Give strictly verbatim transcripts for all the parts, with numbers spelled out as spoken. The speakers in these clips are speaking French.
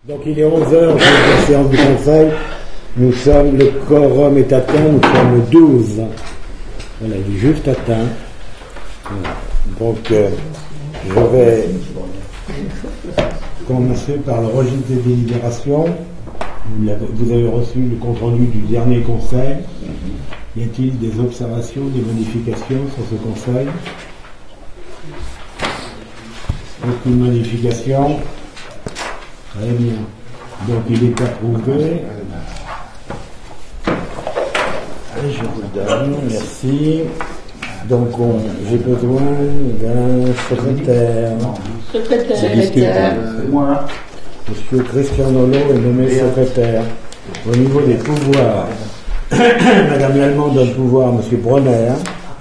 Donc il est onze heures, c'est la séance du Conseil. Nous sommes, le quorum est atteint, nous sommes douze. Voilà, il est juste atteint. Voilà. Donc euh, je vais commencer par le registre des délibérations. Vous avez, vous avez reçu le compte-rendu du dernier Conseil. Y a-t-il des observations, des modifications sur ce Conseil? Aucune modification. Très bien. Donc il est approuvé. Je vous le donne, merci. Donc on, j'ai besoin d'un secrétaire. Secrétaire. Secrétaire. Moi. Monsieur Christian Nolo est nommé secrétaire. Au niveau des pouvoirs, Madame Lallemand donne pouvoir à Monsieur Bronner.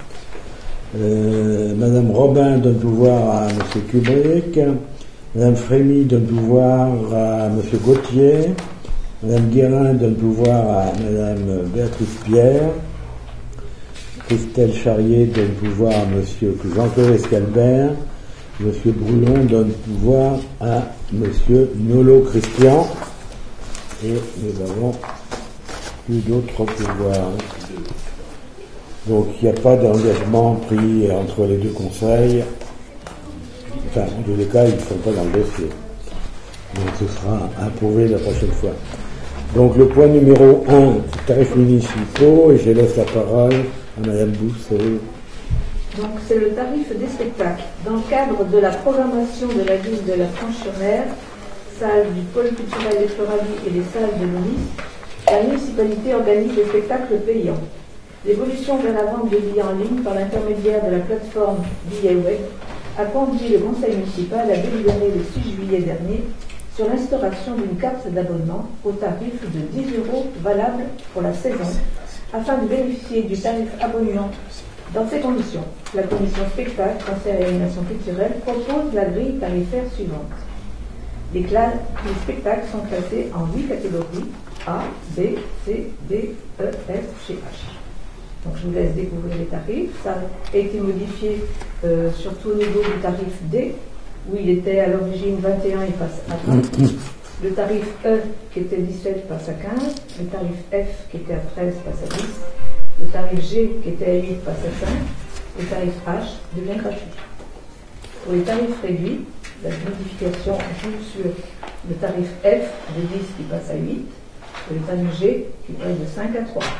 Euh, Madame Robin donne pouvoir à Monsieur Kubrick. Madame Frémy donne pouvoir à Monsieur Gauthier. Madame Guérin donne pouvoir à Madame Béatrice Pierre. Christelle Charrier donne pouvoir à Monsieur Jean-Claude Escalbert. Monsieur Broulon donne pouvoir à Monsieur Nolo Christian. Et nous avons plus d'autres pouvoirs. Donc il n'y a pas d'engagement pris entre les deux conseils. Enfin, en tous les cas, ils ne sont pas dans le dossier. Donc ce sera approuvé la prochaine fois. Donc le point numéro un, tarifs municipaux, et je laisse la parole à Madame Bousseau. Donc c'est le tarif des spectacles. Dans le cadre de la programmation de la ville de la Franche-sur-Mer, salle du pôle culturel des Floralie et les salles de l'Unis, la municipalité organise des spectacles payants. L'évolution vers la vente de billets en ligne par l'intermédiaire de la plateforme Billets Web a conduit le conseil municipal à délibérer le six juillet dernier sur l'instauration d'une carte d'abonnement au tarif de dix euros valable pour la saison, afin de bénéficier du tarif abonnement. Dans ces conditions, la commission spectacle, concert et animation culturelle propose la grille tarifaire suivante. Les, classes, les spectacles sont classés en huit catégories A, B, C, D, E, F, G, H. Donc je vous laisse découvrir les tarifs. Ça a été modifié euh, surtout au niveau du tarif D, où il était à l'origine vingt et un, il passe à vingt. Le tarif E, qui était dix-sept, passe à quinze. Le tarif F, qui était à treize, passe à dix. Le tarif G, qui était à huit, passe à cinq. Le tarif H devient gratuit. Pour les tarifs réduits, la modification joue sur le tarif F de dix qui passe à huit et le tarif G qui passe de cinq à trois.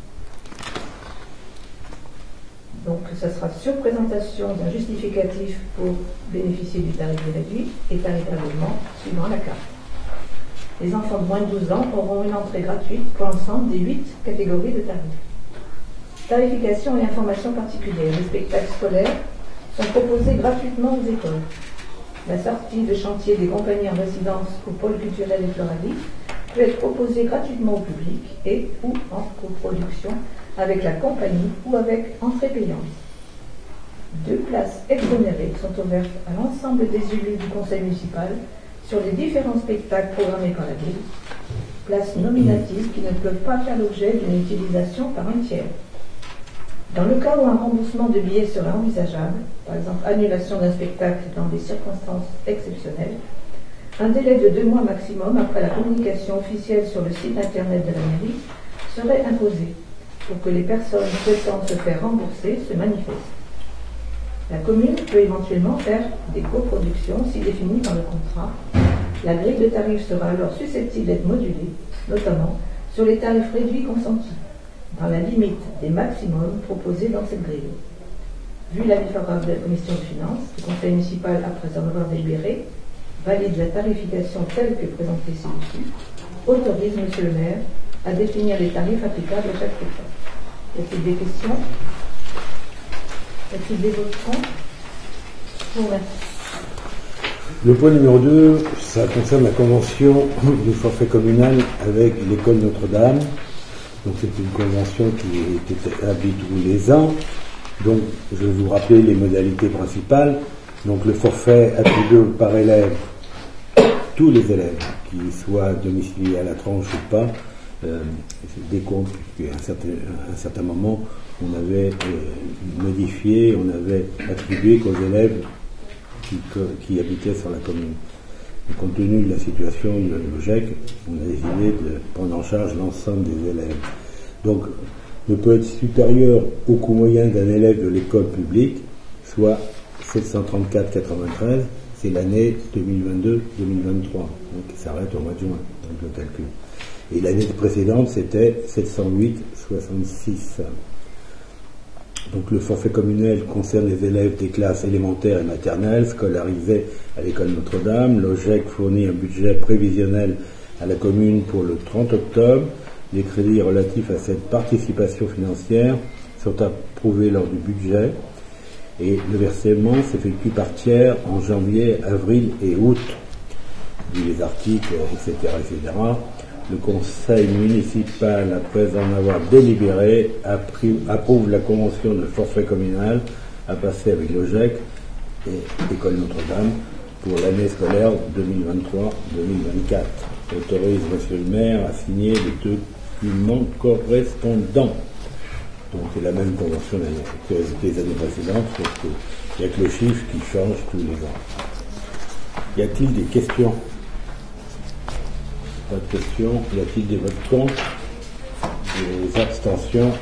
Donc, ça sera sur présentation d'un justificatif pour bénéficier du tarif réduit et tarif d'abonnement suivant la carte. Les enfants de moins de douze ans auront une entrée gratuite pour l'ensemble des huit catégories de tarifs. Tarification et information particulière. Les spectacles scolaires sont proposés gratuitement aux écoles. La sortie de chantier des compagnies en résidence au pôle culturel et Floralie peut être proposée gratuitement au public et ou en coproduction avec la compagnie ou avec entrée payante. Deux places exonérées sont ouvertes à l'ensemble des élus du conseil municipal sur les différents spectacles programmés par la ville, places nominatives qui ne peuvent pas faire l'objet d'une utilisation par un tiers. Dans le cas où un remboursement de billets serait envisageable, par exemple annulation d'un spectacle dans des circonstances exceptionnelles, un délai de deux mois maximum après la communication officielle sur le site internet de la mairie serait imposé pour que les personnes souhaitant se faire rembourser se manifestent. La commune peut éventuellement faire des coproductions si définies par le contrat. La grille de tarifs sera alors susceptible d'être modulée, notamment sur les tarifs réduits consentis, dans la limite des maximums proposés dans cette grille. Vu l'avis favorable de la commission de finances, le conseil municipal, après en avoir délibéré, valide la tarification telle que présentée ci-dessus, autorise monsieur le maire à définir les tarifs applicables à chaque spectacle. Y a-t-il des questions? Y a-t-il des votes? Bon, merci. Le point numéro deux, ça concerne la convention du forfait communal avec l'école Notre-Dame. Donc c'est une convention qui est établie tous les ans. Donc je vais vous rappeler les modalités principales. Donc le forfait attribué par élève, tous les élèves, qui soient domiciliés à la tranche ou pas, euh, c'est des comptes, puisqu'à un certain, un certain moment, on avait euh, modifié, on avait attribué qu'aux élèves qui, qui habitaient sur la commune. Et compte tenu de la situation de l'O G E C, on a décidé de prendre en charge l'ensemble des élèves. Donc, ne peut être supérieur au coût moyen d'un élève de l'école publique, soit sept cent trente-quatre virgule quatre-vingt-treize, c'est l'année deux mille vingt-deux deux mille vingt-trois, donc qui s'arrête au mois de juin, donc le calcul. Et l'année précédente, c'était sept cent huit virgule soixante-six. Donc le forfait communal concerne les élèves des classes élémentaires et maternelles scolarisés à l'école Notre-Dame. L'O G E C fournit un budget prévisionnel à la commune pour le trente octobre. Les crédits relatifs à cette participation financière sont approuvés lors du budget et le versement s'effectue par tiers en janvier, avril et août. Vu les articles, et cetera, et cetera. Le conseil municipal, après en avoir délibéré, approuve la convention de forfait communal à passer avec l'O G E C et l'école Notre-Dame pour l'année scolaire deux mille vingt-trois deux mille vingt-quatre. Autorise monsieur le maire à signer les documents correspondants. Donc c'est la même convention que les années précédentes, sauf qu'il n'y a que le chiffre qui change tous les ans. Y a-t-il des questions? Pas de questions. Y a-t-il des votes contre? Des abstentions?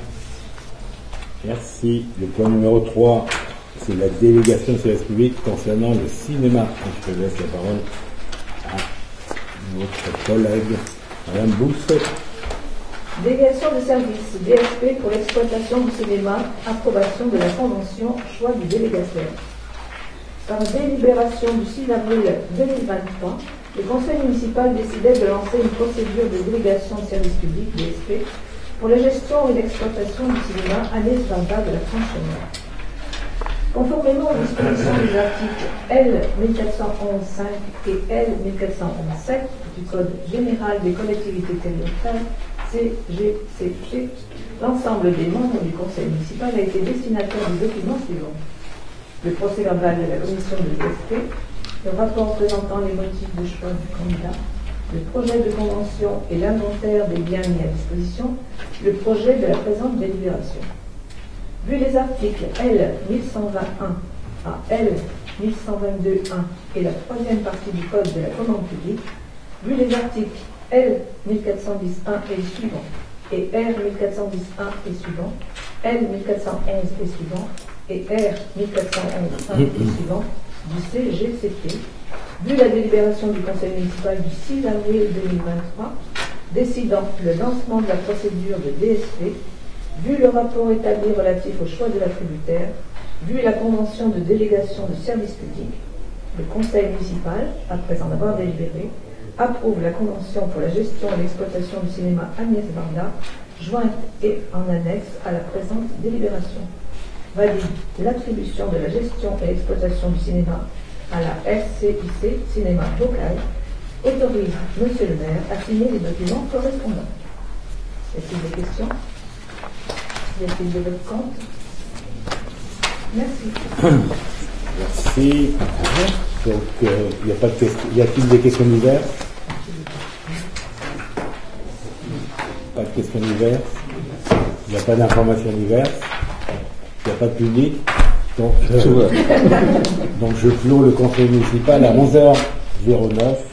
Merci. Le point numéro trois, c'est la délégation de service public concernant le cinéma. Je te laisse la parole à notre collègue, Madame Bousse. Délégation de service, D S P pour l'exploitation du cinéma, approbation de la convention, choix du délégataire. Par délibération du six avril deux mille vingt-trois, le conseil municipal décidait de lancer une procédure de délégation de service public, D S P, pour la gestion et l'exploitation du cinéma Agnès Varda de la Franche-Comté. Conformément aux dispositions des articles L mille quatre cent onze cinq et L mille quatre cent onze sept du Code général des collectivités territoriales, C G C G, l'ensemble des membres du conseil municipal a été destinataire du document suivant: le procès-verbal de la commission de D S P, le rapport présentant les motifs de choix du candidat, le projet de convention et l'inventaire des biens mis à disposition, le projet de la présente délibération. Vu les articles L mille cent vingt et un à L mille cent vingt-deux point un et la troisième partie du Code de la commande publique, vu les articles L mille quatre cent dix point un et suivant, et R mille quatre cent dix point un et suivant, L mille quatre cent onze et suivant, et R mille quatre cent onze point un et suivant du C G C T, vu la délibération du conseil municipal du six avril deux mille vingt-trois, décidant le lancement de la procédure de D S P, vu le rapport établi relatif au choix de l'attributaire, vu la convention de délégation de service public, le conseil municipal, après en avoir délibéré, approuve la convention pour la gestion et l'exploitation du cinéma Agnès Varda, jointe et en annexe à la présente délibération. Valide l'attribution de la gestion et l'exploitation du cinéma à la S C I C Cinéma Local, autorise monsieur le maire à signer les documents correspondants. Y a-t-il des questions? Y a-t-il de votre compte? Merci. Merci. Donc, euh, y a pas de question. Y a-t-il des questions diverses? Pas de questions diverses. Il n'y a pas d'informations diverses. Il n'y a pas de public. Donc, euh, donc je clôt le conseil municipal à onze heures zéro neuf.